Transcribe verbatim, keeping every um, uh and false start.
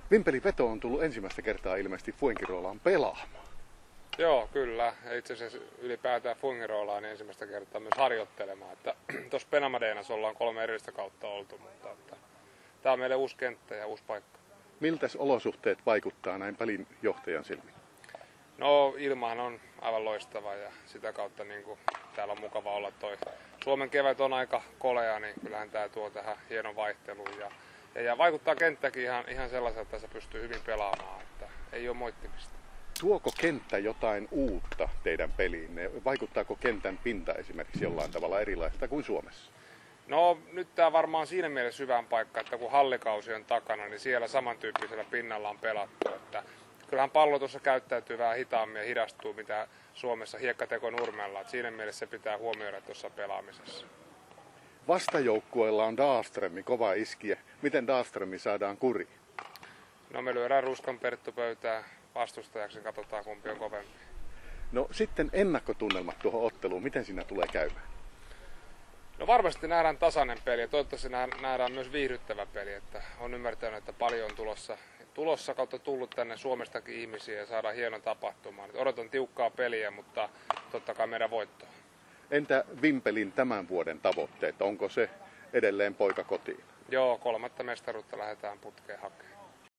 Vimpeli Peto on tullut ensimmäistä kertaa ilmeisesti Fuengirolaan pelaamaan. Joo, kyllä. Itse asiassa ylipäätään Fuengirolaan niin ensimmäistä kertaa myös harjoittelemaan. Että tuossa Penamadeenassa ollaan kolme erillistä kautta oltu, mutta että, tämä on meille uusi kenttä ja uusi paikka. Miltäs olosuhteet vaikuttaa näin pelin johtajan silmiin? No ilmahan on aivan loistava ja sitä kautta niin kuin, täällä on mukava olla. Toi Suomen kevät on aika kolea, niin kyllähän tämä tuo tähän hienon vaihteluun. Ja, ja, ja vaikuttaa kenttäkin ihan, ihan sellaiselta, että se pystyy hyvin pelaamaan, että ei ole moittimista. Tuoko kenttä jotain uutta teidän peliinne? Vaikuttaako kentän pinta esimerkiksi jollain tavalla erilaista kuin Suomessa? No nyt tämä varmaan siinä mielessä hyvän paikka, että kun hallikausi on takana, niin siellä samantyyppisellä pinnalla on pelattu. Että kyllähän pallo tuossa käyttäytyy vähän hitaammin ja hidastuu, mitä Suomessa hiekkateko nurmella. Että siinä mielessä se pitää huomioida tuossa pelaamisessa. Vastajoukkueella on Dahlström, kova iskiä. Miten Dahlström saadaan kuriin? No me lyödään Ruskan Perttu pöytään vastustajaksi ja katsotaan kumpi on kovempi. No sitten ennakkotunnelmat tuohon otteluun. Miten siinä tulee käymään? No varmasti nähdään tasainen peli ja toivottavasti nähdään myös viihdyttävä peli. Että on ymmärtänyt, että paljon on tulossa, tulossa kautta tullut tänne Suomestakin ihmisiä ja saadaan hieno tapahtuma. Odotan tiukkaa peliä, mutta totta kai meidän voittoa. Entä Vimpelin tämän vuoden tavoitteet? Onko se edelleen poika kotiin? Joo, kolmatta mestaruutta lähdetään putkeen hakemaan.